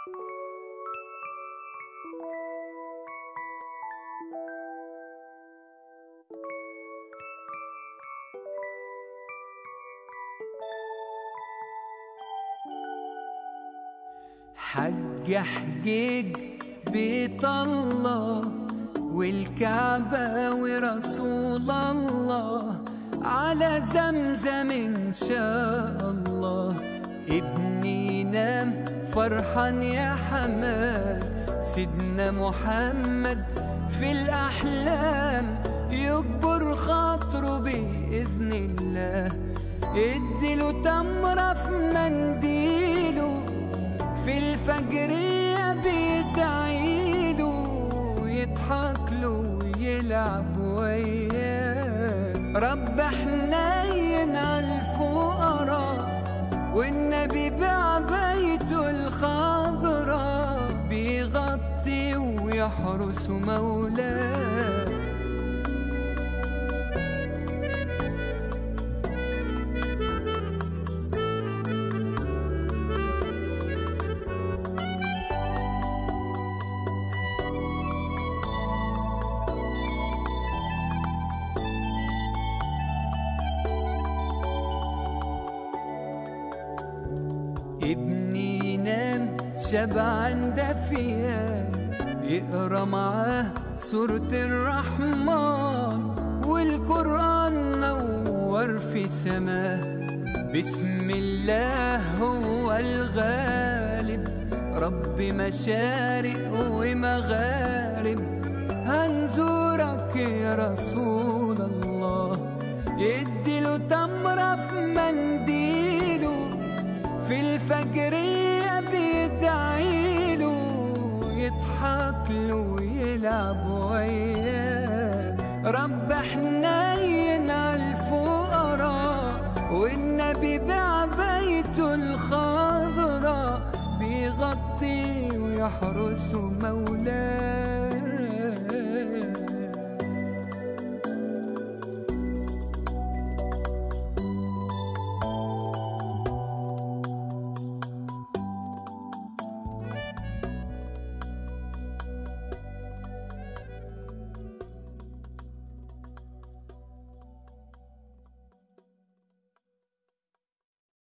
حج حجيج بيت الله والكعبة ورسول الله، على زمزم إن شاء الله. ابني ينام فرحان يا حمال، سيدنا محمد في الأحلام يكبر خاطره بإذن الله. اديله تمرة في منديله، في الفجرية بيدعيله، يضحك له ويلعب وياه. رب حنين عالفقراء، والنبي بعبايته الخضراء بيغطي ويحرس مولاه. ابني ينام شبعان دافيان، يقرا معاه سورة الرحمن، والقرآن نور في سماه. بسم الله هو الغالب، رب مشارق ومغارب، هنزورك يا رسول الله. يديله تمرة في منديله، في الفجرية بيدعيله، يضحك له ويلعب وياه. رب حنين عالفقراء، والنبي بعبايته الخضراء بيغطي ويحرس مولاه.